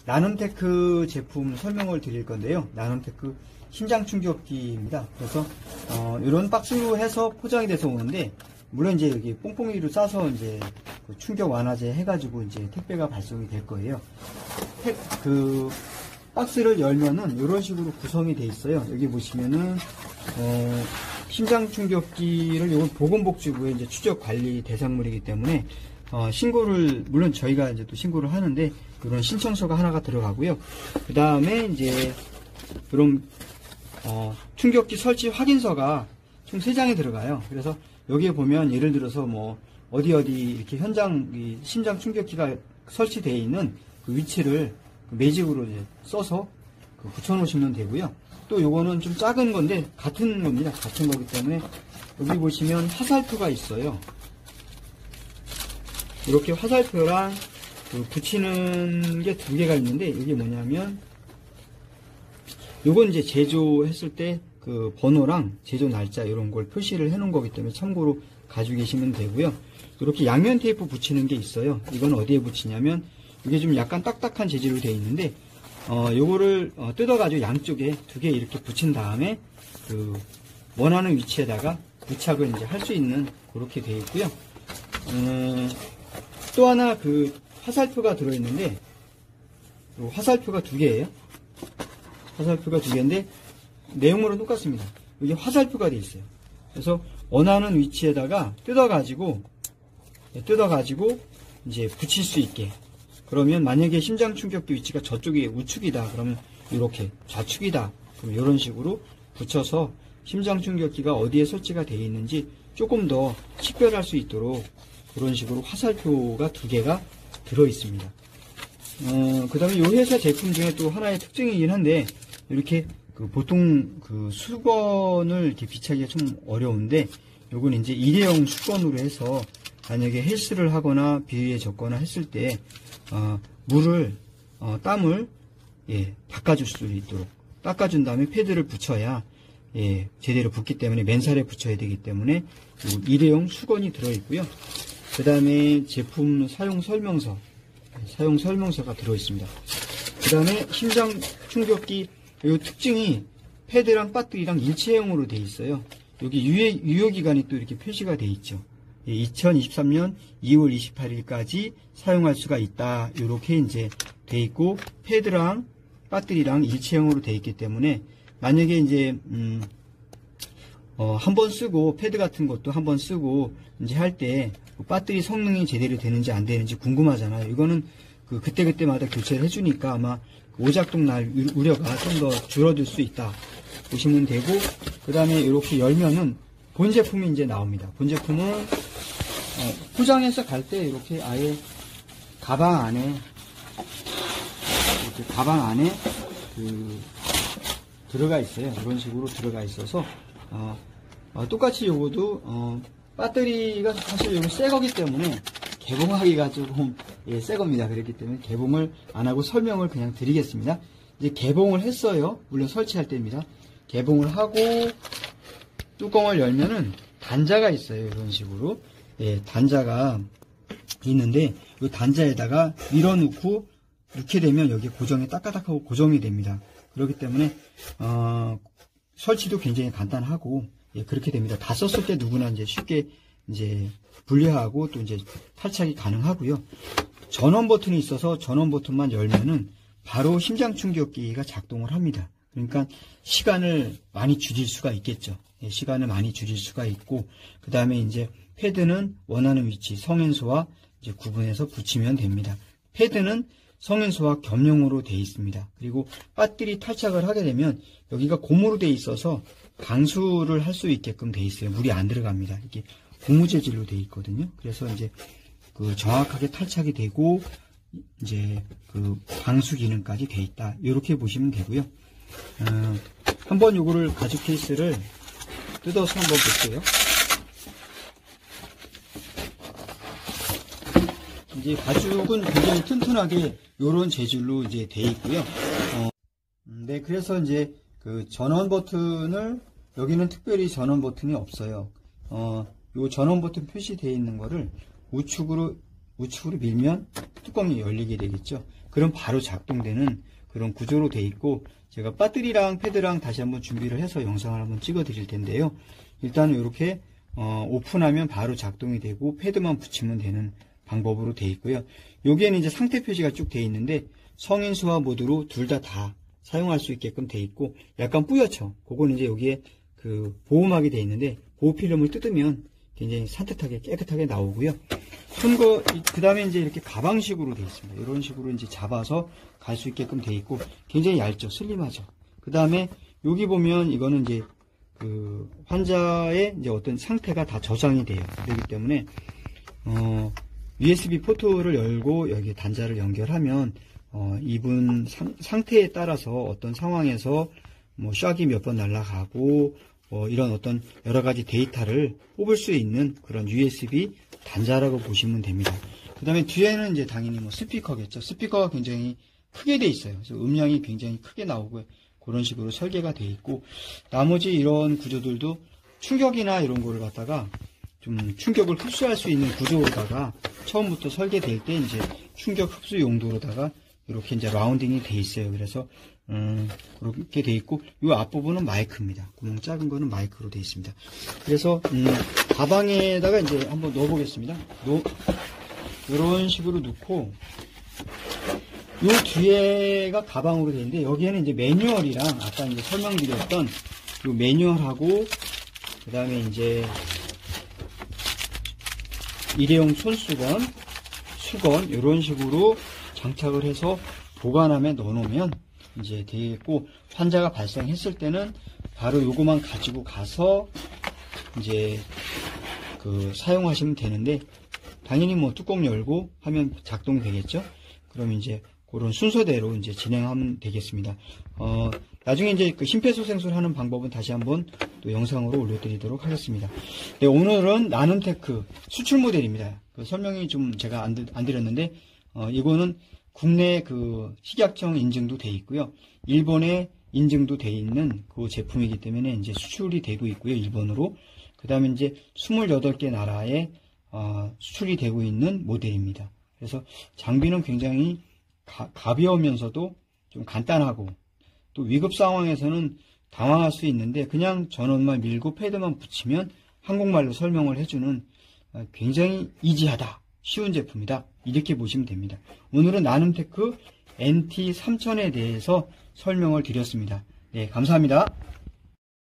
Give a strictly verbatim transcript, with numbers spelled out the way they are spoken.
나눔테크 제품 설명을 드릴 건데요. 나눔테크 심장 충격기입니다. 그래서 어, 이런 박스로 해서 포장이 돼서 오는데, 물론 이제 여기 뽕뽕이로 싸서 이제 그 충격 완화제 해가지고 이제 택배가 발송이 될 거예요. 택, 그 박스를 열면은 이런 식으로 구성이 돼 있어요. 여기 보시면은 어, 심장 충격기를 요건 보건복지부의 이제 추적 관리 대상물이기 때문에 어, 신고를, 물론 저희가 이제 또 신고를 하는데, 그런 신청서가 하나가 들어가고요. 그 다음에 이제, 그럼, 어, 충격기 설치 확인서가 총 세 장이 들어가요. 그래서 여기에 보면 예를 들어서 뭐, 어디 어디 이렇게 현장, 이 심장 충격기가 설치되어 있는 그 위치를 매직으로 이제 써서 그 붙여놓으시면 되고요. 또 요거는 좀 작은 건데, 같은 겁니다. 같은 거기 때문에, 여기 보시면 화살표가 있어요. 이렇게 화살표랑 그 붙이는 게 두 개가 있는데, 이게 뭐냐면 요건 이제 제조했을 때 그 번호랑 제조 날짜 이런 걸 표시를 해 놓은 거기 때문에 참고로 가지고 계시면 되고요. 이렇게 양면 테이프 붙이는 게 있어요. 이건 어디에 붙이냐면, 이게 좀 약간 딱딱한 재질로 되어 있는데, 어 요거를 어, 뜯어 가지고 양쪽에 두 개 이렇게 붙인 다음에 그 원하는 위치에다가 부착을 이제 할 수 있는, 그렇게 되어 있고요. 음, 또 하나 그 화살표가 들어있는데, 화살표가 두 개예요. 화살표가 두 개인데 내용물은 똑같습니다. 여기 화살표가 되어 있어요. 그래서 원하는 위치에다가 뜯어가지고 뜯어가지고 이제 붙일 수 있게. 그러면 만약에 심장 충격기 위치가 저쪽이 우측이다, 그러면 이렇게 좌측이다, 그럼 이런 식으로 붙여서 심장 충격기가 어디에 설치가 되어 있는지 조금 더 식별할 수 있도록 그런 식으로 화살표가 두 개가 들어 있습니다. 어, 그 다음에 이 회사 제품 중에 또 하나의 특징이긴 한데, 이렇게 그 보통 그 수건을 이렇게 비차기가 좀 어려운데, 요건 이제 일회용 수건으로 해서 만약에 헬스를 하거나 비위에 젖거나 했을 때, 어, 물을, 어, 땀을, 예, 닦아줄 수 있도록 닦아준 다음에 패드를 붙여야, 예, 제대로 붙기 때문에 맨살에 붙여야 되기 때문에 일회용 수건이 들어있고요. 그 다음에 제품 사용 설명서, 사용 설명서가 들어있습니다. 그 다음에 심장 충격기 이 특징이 패드랑 배터리랑 일체형으로 되어 있어요. 여기 유효, 유효기간이 또 이렇게 표시가 되어 있죠. 이천이십삼 년 이월 이십팔일까지 사용할 수가 있다, 이렇게 이제 되어 있고, 패드랑 배터리랑 일체형으로 되어 있기 때문에 만약에 이제 음, 어, 한 번 쓰고 패드 같은 것도 한 번 쓰고 이제 할 때 배터리 성능이 제대로 되는지 안 되는지 궁금하잖아요. 이거는 그 그때그때마다 교체를 해주니까 아마 오작동 날 우려가 좀 더 줄어들 수 있다 보시면 되고, 그 다음에 이렇게 열면은 본 제품이 이제 나옵니다. 본 제품은 어, 포장해서 갈 때 이렇게 아예 가방 안에, 이렇게 가방 안에 그 들어가 있어요. 이런 식으로 들어가 있어서 어, 어, 똑같이 요거도 어, 배터리가 사실 요거 새 거기 때문에 개봉하기가 조금 예, 새 겁니다. 그렇기 때문에 개봉을 안 하고 설명을 그냥 드리겠습니다. 이제 개봉을 했어요. 물론 설치할 때입니다. 개봉을 하고 뚜껑을 열면은 단자가 있어요. 이런 식으로 예, 단자가 있는데, 이 단자에다가 밀어넣고 넣게 되면 여기 고정이 따까닥하고 고정이 됩니다. 그렇기 때문에 어, 설치도 굉장히 간단하고 예, 그렇게 됩니다. 다 썼을 때 누구나 이제 쉽게 이제 분리하고 또 이제 탈착이 가능하고요. 전원 버튼이 있어서 전원 버튼만 열면은 바로 심장 충격기가 작동을 합니다. 그러니까 시간을 많이 줄일 수가 있겠죠. 예, 시간을 많이 줄일 수가 있고, 그 다음에 이제 패드는 원하는 위치 성인소와 이제 구분해서 붙이면 됩니다. 패드는 성인소와 겸용으로 되어 있습니다. 그리고 배터리 탈착을 하게 되면 여기가 고무로 되어 있어서 방수를 할 수 있게끔 되어 있어요. 물이 안 들어갑니다. 이게 고무 재질로 되어 있거든요. 그래서 이제 그 정확하게 탈착이 되고 이제 그 방수 기능까지 되어 있다, 이렇게 보시면 되고요. 어, 한번 요거를 가죽 케이스를 뜯어서 한번 볼게요. 이제 가죽은 굉장히 튼튼하게 요런 재질로 이제 되어 있고요. 어, 네, 그래서 이제 그 전원 버튼을, 여기는 특별히 전원 버튼이 없어요. 어, 요 전원 버튼 표시되어 있는 거를 우측으로 우측으로 밀면 뚜껑이 열리게 되겠죠. 그럼 바로 작동되는 그런 구조로 되어 있고, 제가 배터리랑 패드랑 다시 한번 준비를 해서 영상을 한번 찍어 드릴 텐데요. 일단은 이렇게 어, 오픈하면 바로 작동이 되고 패드만 붙이면 되는 방법으로 되어 있고요. 여기에는 이제 상태 표시가 쭉 되어 있는데 성인 수화 모드로 둘 다 다 사용할 수 있게끔 되어 있고, 약간 뿌옇죠. 그거는 이제 여기에 그 보호막이 되어 있는데 보호 필름을 뜯으면 굉장히 산뜻하게 깨끗하게 나오고요. 손거 그 다음에 이제 이렇게 가방식으로 되어 있습니다. 이런 식으로 이제 잡아서 갈 수 있게끔 되어 있고 굉장히 얇죠, 슬림하죠. 그 다음에 여기 보면 이거는 이제 그 환자의 이제 어떤 상태가 다 저장이 돼요. 그렇기 때문에 어, 유에스비 포트를 열고 여기 단자를 연결하면 어, 이분 상, 상태에 따라서 어떤 상황에서 뭐 샥이 몇 번 날아가고 뭐 이런 어떤 여러 가지 데이터를 뽑을 수 있는 그런 유에스비 단자라고 보시면 됩니다. 그 다음에 뒤에는 이제 당연히 뭐 스피커겠죠. 스피커가 굉장히 크게 돼 있어요. 그래서 음량이 굉장히 크게 나오고 그런 식으로 설계가 돼 있고, 나머지 이런 구조들도 충격이나 이런 거를 갖다가 좀 충격을 흡수할 수 있는 구조로다가 처음부터 설계될 때 이제 충격 흡수 용도로다가 이렇게 이제 라운딩이 돼 있어요. 그래서 음, 그렇게 돼 있고, 이 앞부분은 마이크입니다. 구멍 작은 거는 마이크로 돼 있습니다. 그래서 음, 가방에다가 이제 한번 넣어 보겠습니다. 이런 식으로 넣고, 요 뒤에가 가방으로 되어 있는데 여기에는 이제 매뉴얼이랑 아까 이제 설명드렸던 요 매뉴얼하고 그 다음에 이제 일회용 손수건, 수건 이런 식으로 장착을 해서 보관함에 넣어놓으면 이제 되겠고, 환자가 발생했을 때는 바로 요거만 가지고 가서 이제 그 사용하시면 되는데, 당연히 뭐 뚜껑 열고 하면 작동이 되겠죠. 그럼 이제 그런 순서대로 이제 진행하면 되겠습니다. 어, 나중에 이제 그 심폐소생술 하는 방법은 다시 한번 또 영상으로 올려드리도록 하겠습니다. 네, 오늘은 나눔테크 수출 모델입니다. 그 설명이 좀 제가 안, 안 드렸는데, 어, 이거는 국내 그 식약청 인증도 돼 있고요. 일본에 인증도 돼 있는 그 제품이기 때문에 이제 수출이 되고 있고요. 일본으로. 그 다음에 이제 스물여덟 개 나라에 어, 수출이 되고 있는 모델입니다. 그래서 장비는 굉장히 가, 가벼우면서도 좀 간단하고, 또 위급 상황에서는 당황할 수 있는데 그냥 전원만 밀고 패드만 붙이면 한국말로 설명을 해주는 굉장히 이지하다, 쉬운 제품이다, 이렇게 보시면 됩니다. 오늘은 나눔테크 엔티 삼천에 대해서 설명을 드렸습니다. 네, 감사합니다.